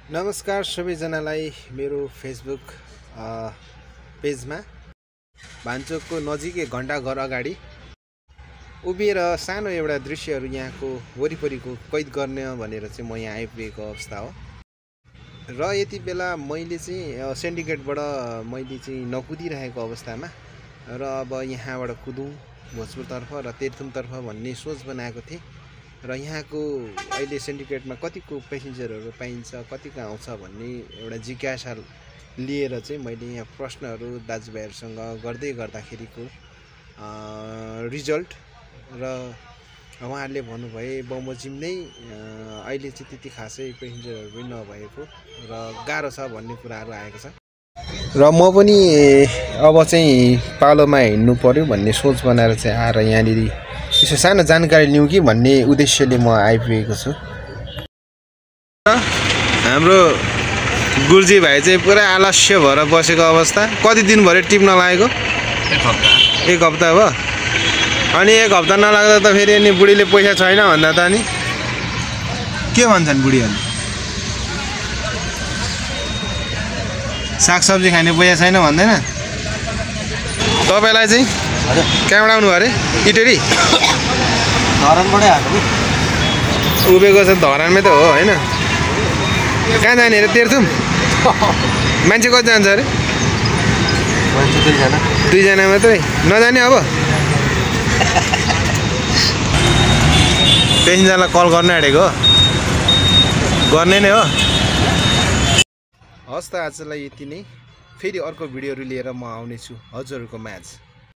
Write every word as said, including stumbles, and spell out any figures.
नमस्कार सबैजनालाई मेरो फेसबुक पेजमा भान्चोकको नजिकै घण्टाघर अगाडि उभिएर सानो एउटा दृश्यहरू यहाँको वरिपरिको कैद गर्ने भनेर चाहिँ म यहाँ आइपुगेको अवस्था हो। र यति बेला मैले चाहिँ सिन्डिकेटबाट मैले चाहिँ नकुदिरहेको अवस्थामा र अब यहाँबाट कुदौँ भोजपुरतर्फ र तेर्थुमतर्फ भन्ने सोच बनाएको थिएँ। र यहाँको अहिले सिन्डिकेटमा कतिको पेसेन्जरहरू पाइन्छ, कतिको आउँछ भन्ने एउटा जिज्ञासा लिएर चाहिँ मैले यहाँ प्रश्नहरू दाजुभाइहरूसँग गर्दै गर्दाखेरिको रिजल्ट र उहाँहरूले भन्नुभए बमोजिम नै अहिले चाहिँ त्यति खासै पेसेन्जरहरू पनि नभएको र गाह्रो छ भन्ने कुराहरू आएको छ। र म पनि अब चाहिँ पालोमा हिँड्नु पर्यो भन्ने सोच बनाएर चाहिँ आएर यहाँनिर यसो सानो जानकारी लिउँ कि भन्ने उद्देश्यले म आइपुगेको छु। हाम्रो गुरुजी भाइ चाहिँ पुरा आलस्य भएर बसेको अवस्था। कति दिन भयो टिप्न लागेको? एक हप्ता एक हप्ता भयो। अनि एक हप्ता नलाग्दा त फेरि अनि बुढीले पैसा छैन भन्दा त अनि के भन्छन् बुढीहरूले? सागसब्जी खाने पैसा छैन भन्दैन? तपाईँलाई चाहिँ कहाँबाट आउनु भयो अरे? इटेरी धरानबाटै आएको नि। उभिएको छ धरानमै त हो होइन? कहाँ जाने अरे? तेर्थुम? मान्छे कति जान्छ अरे? मान्छे दुईजना दुईजना मात्रै नजाने? अब पेसेन्जरलाई कल गर्न आँटेको हो, गर्ने नै हो। हस् त आजलाई यति नै। फेरि अर्को भिडियोहरू लिएर म आउनेछु हजुरहरूको माझ।